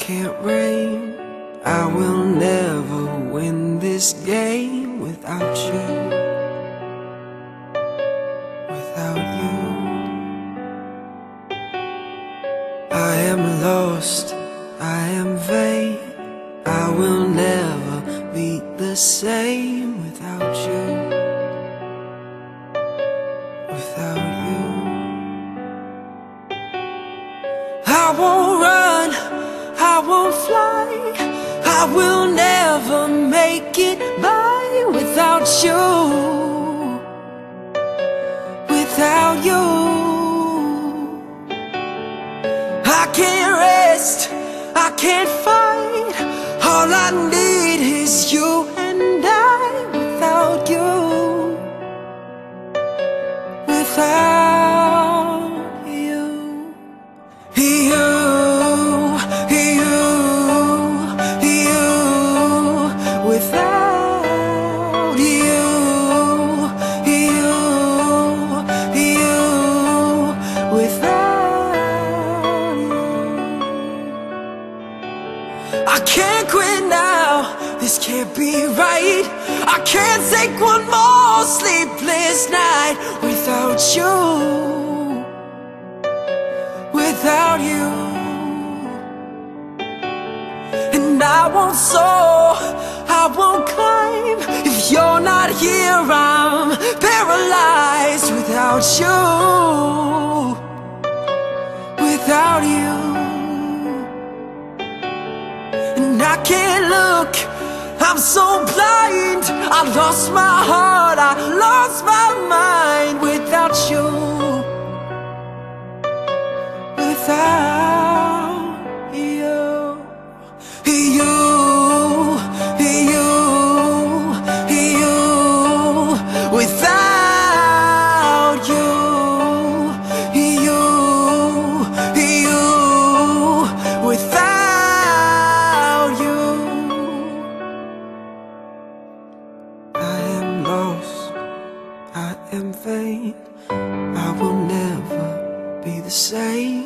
can't reign. I will never win this game without you. Without you, I am lost, I am vain. I will never be the same without you. Without you, I won't run, I won't fly. I will never make it by without you. Without you, I can't rest, I can't fight. All I need is you and I. Without you, without you, without you, without you. I can't quit now, this can't be right. I can't take one more sleepless night without you. Without you, and I won't soar, I won't climb. If you're not here, I'm paralyzed without you. Without you, and I can't look, I'm so blind. I lost my heart, I lost my mind without you. Without you, without you, without you, I am lost, I am vain. I will never be the same